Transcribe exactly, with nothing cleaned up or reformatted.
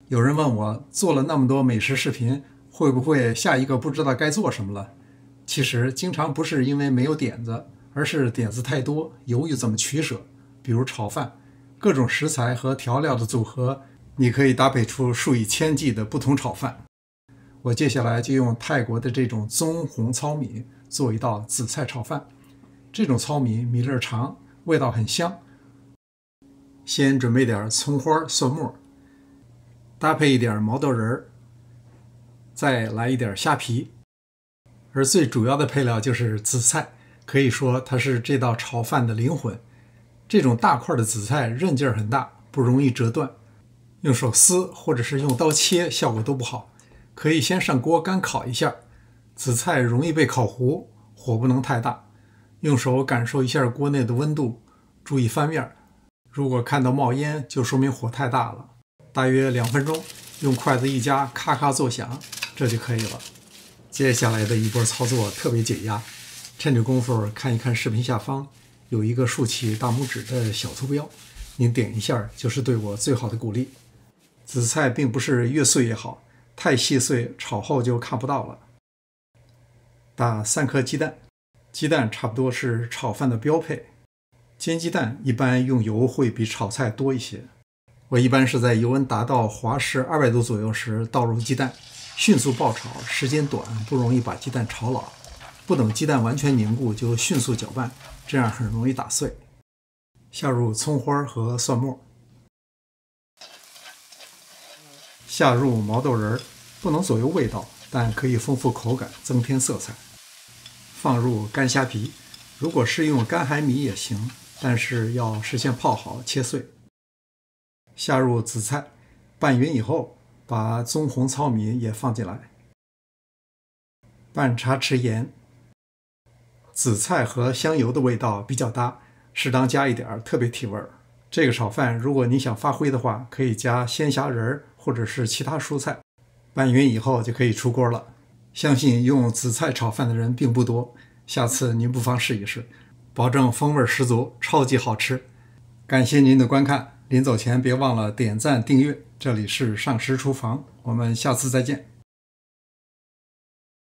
有人问我做了那么多美食视频，会不会下一个不知道该做什么了？其实经常不是因为没有点子，而是点子太多，犹豫怎么取舍。比如炒饭，各种食材和调料的组合，你可以搭配出数以千计的不同炒饭。我接下来就用泰国的这种棕红糙米做一道紫菜炒饭。这种糙米米粒长，味道很香。先准备点葱花、蒜末，搭配一点毛豆仁儿，再来一点虾皮。而最主要的配料就是紫菜，可以说它是这道炒饭的灵魂。这种大块的紫菜韧劲儿很大，不容易折断，用手撕或者是用刀切效果都不好。可以先上锅干烤一下，紫菜容易被烤糊，火不能太大，用手感受一下锅内的温度，注意翻面。如果看到冒烟，就说明火太大了。大约两分钟，用筷子一夹，咔咔作响，这就可以了。接下来的一波操作特别解压，趁着功夫看一看视频下方有一个竖起大拇指的小图标，您点一下就是对我最好的鼓励。紫菜并不是越碎越好，太细碎炒后就看不到了。打三颗鸡蛋，鸡蛋差不多是炒饭的标配。煎鸡蛋一般用油会比炒菜多一些。我一般是在油温达到华氏二百度左右时倒入鸡蛋，迅速爆炒，时间短，不容易把鸡蛋炒老。不等鸡蛋完全凝固就迅速搅拌，这样很容易打碎。下入葱花和蒜末，下入毛豆仁儿，不能左右味道，但可以丰富口感，增添色彩。放入干虾皮，如果是用干海米也行，但是要事先泡好切碎。下入紫菜，拌匀以后，把棕红糙米也放进来。半茶匙盐。紫菜和香油的味道比较搭，适当加一点，特别提味儿。这个炒饭如果你想发挥的话，可以加鲜虾仁儿或者是其他蔬菜。拌匀以后就可以出锅了。相信用紫菜炒饭的人并不多，下次您不妨试一试，保证风味十足，超级好吃。感谢您的观看，临走前别忘了点赞订阅。这里是上师厨房，我们下次再见。